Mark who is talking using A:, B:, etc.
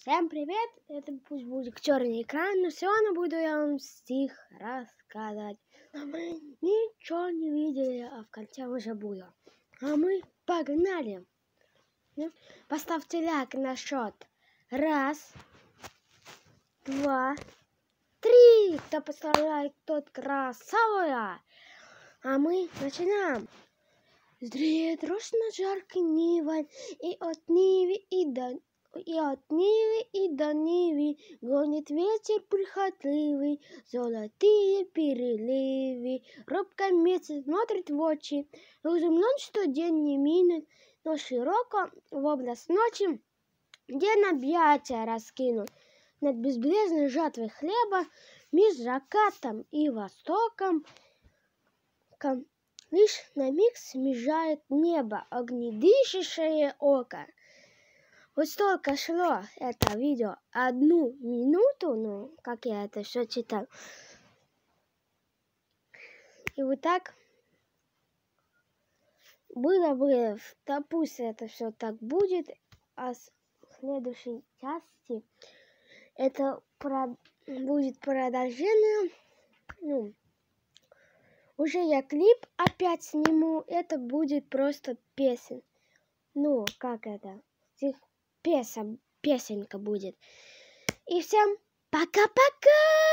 A: Всем привет! Это пусть будет черный экран, но сегодня буду я вам стих рассказать. А мы ничего не видели, а в конце уже было. А мы погнали! Поставьте лайк на счет. 1, 2, 3. Кто поставил лайк, тот красава. А мы начинаем. Зреет рожь на жаркой Нивой, и от Нивы и до Нивы гонит ветер прихотливый, золотые переливы. Робко месяц смотрит в очи, изумлен, что день не минет, но широко в область ночи день объятия раскинут. Над безбрежной жатвой хлеба, меж закатом и востоком, лишь на миг смежает небо огнедышащее око. Вот столько шло это видео 1 минуту, как я это все читал. И вот так было бы, да пусть это все так будет, а в следующей части это будет продолжение. Уже я клип опять сниму, это будет просто песен. Как это? Песенка будет. И всем пока-пока!